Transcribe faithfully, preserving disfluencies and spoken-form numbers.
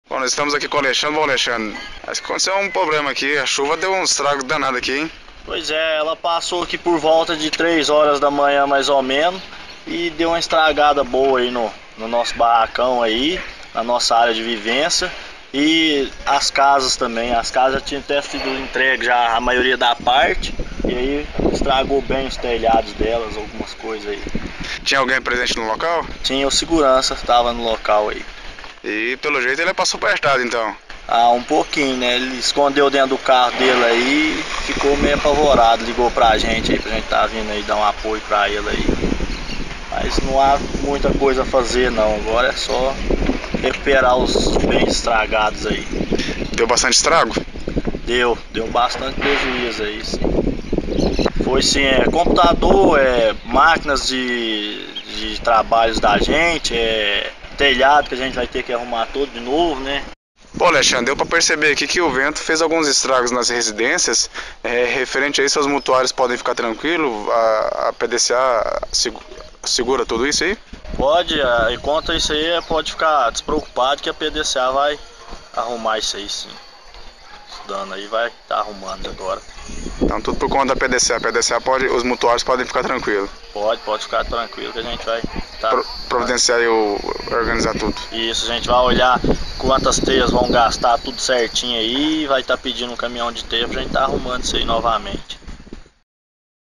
Bom, nós estamos aqui com o Alexandre. Bom, Alexandre, aconteceu um problema aqui, a chuva deu um estrago danado aqui, hein? Pois é, ela passou aqui por volta de três horas da manhã mais ou menos e deu uma estragada boa aí no, no nosso barracão aí, na nossa área de vivência e as casas também. As casas tinham até sido entregue já a maioria da parte e aí estragou bem os telhados delas, algumas coisas aí. Tinha alguém presente no local? Tinha o segurança, estava no local aí. E pelo jeito ele passou apertado então. Ah, um pouquinho, né? Ele escondeu dentro do carro dele aí e ficou meio apavorado. Ligou pra gente aí, pra gente tá vindo aí dar um apoio pra ele aí. Mas não há muita coisa a fazer não, agora é só recuperar os bens estragados aí. Deu bastante estrago? Deu, deu bastante prejuízo aí, sim. Foi sim, é computador, é máquinas de, de trabalhos da gente, é telhado que a gente vai ter que arrumar todo de novo, né? Bom, Alexandre, deu para perceber aqui que o vento fez alguns estragos nas residências. É, referente a isso, os mutuários podem ficar tranquilos, a, a P D C A segura tudo isso aí? Pode, e conta isso aí, pode ficar despreocupado que a P D C A vai arrumar isso aí sim. Estudando aí, vai estar tá arrumando agora. Então tudo por conta da P D C A. A P D C A pode, os mutuários podem ficar tranquilos. Pode, pode ficar tranquilo que a gente vai tá, Pro, providenciar e organizar tudo. Isso, a gente vai olhar quantas teias vão gastar tudo certinho aí e vai estar tá pedindo um caminhão de teia pra gente estar tá arrumando isso aí novamente.